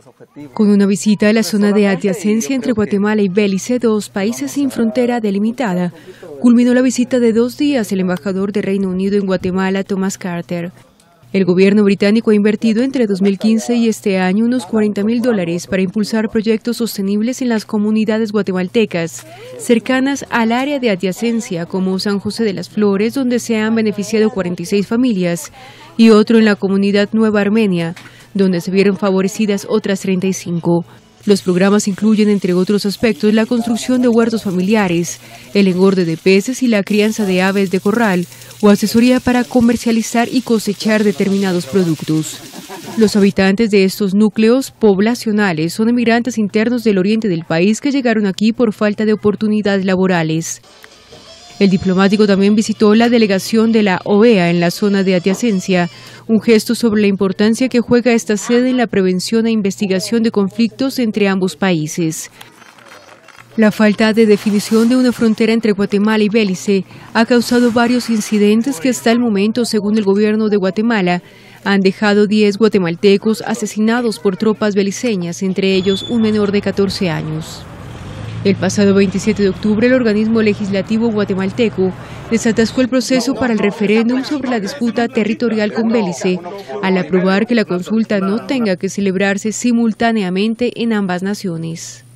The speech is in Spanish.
Con una visita a la zona de adyacencia entre Guatemala y Belice, dos países sin frontera delimitada, culminó la visita de 2 días el embajador de Reino Unido en Guatemala, Thomas Carter. El gobierno británico ha invertido entre 2015 y este año unos $40.000 para impulsar proyectos sostenibles en las comunidades guatemaltecas cercanas al área de adyacencia, como San José de las Flores, donde se han beneficiado 46 familias, y otro en la comunidad Nueva Armenia, donde se vieron favorecidas otras 35. Los programas incluyen, entre otros aspectos, la construcción de huertos familiares, el engorde de peces y la crianza de aves de corral, o asesoría para comercializar y cosechar determinados productos. Los habitantes de estos núcleos poblacionales son emigrantes internos del oriente del país que llegaron aquí por falta de oportunidades laborales. El diplomático también visitó la delegación de la OEA en la zona de adyacencia, un gesto sobre la importancia que juega esta sede en la prevención e investigación de conflictos entre ambos países. La falta de definición de una frontera entre Guatemala y Belice ha causado varios incidentes que hasta el momento, según el gobierno de Guatemala, han dejado 10 guatemaltecos asesinados por tropas beliceñas, entre ellos un menor de 14 años. El pasado 27 de octubre, el organismo legislativo guatemalteco desatascó el proceso para el referéndum sobre la disputa territorial con Belice, al aprobar que la consulta no tenga que celebrarse simultáneamente en ambas naciones.